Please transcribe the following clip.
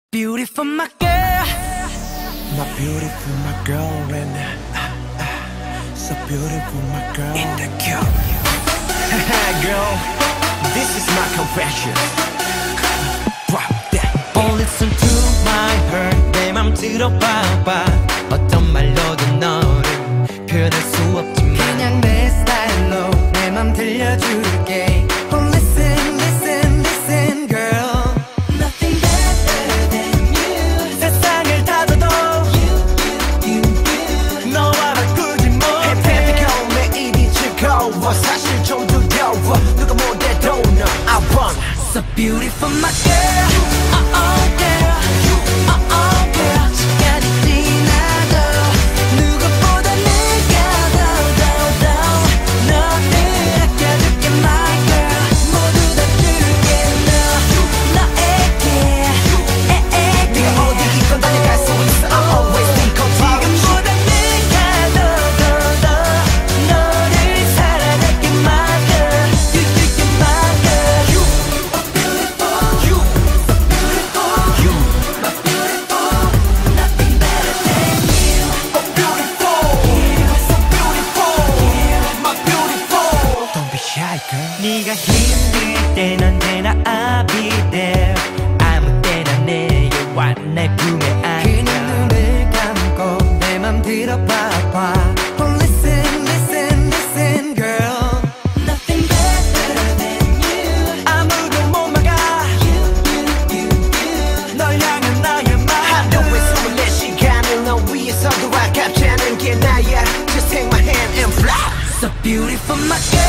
Beautiful my girl, My beautiful my girl and so beautiful my girl in the cube. Girl, this is my confession. Drop that. Oh listen to my heart, 내 맘 들어봐봐. 어떤 말로도 너를 표현할 수 없지만 그냥 내 스타일로 내 맘 들려줄게. Oh listen, listen, listen girl, nothing better than you. 세상을 다 둬도 you 너와 바꾸지 못해. Baby 매일이 즐거워 사실 좀 두려워 누가 못해도 너 I want So beautiful my girl, oh oh girl, oh oh girl. 시간이 지나도 누구보다 내가 더 너를 아껴줄게 my girl. 모두 다 줄게 너에게 네가 어디 있건 달려갈 수 있어 I'm always think of you 지금보다 내가 더 너를 사랑할게 my girl. 줄게 my girl. You so beautiful You so beautiful You My beautiful, nothing better than you. so beautiful So beautiful My beautiful Don't be shy girl 네가 힘들 땐 언제나 I'll be there. 아무 때나 내게와 날 품에 안겨. 그냥 눈을 감고 내 맘 들어봐봐. Oh listen, listen, listen girl, nothing better than you. 아무도 못 막아 널 향한 나의 말. 하루에 24시간을 너 위해서 아깝지 않은 게 나야 Just take my hand and fly So beautiful my girl,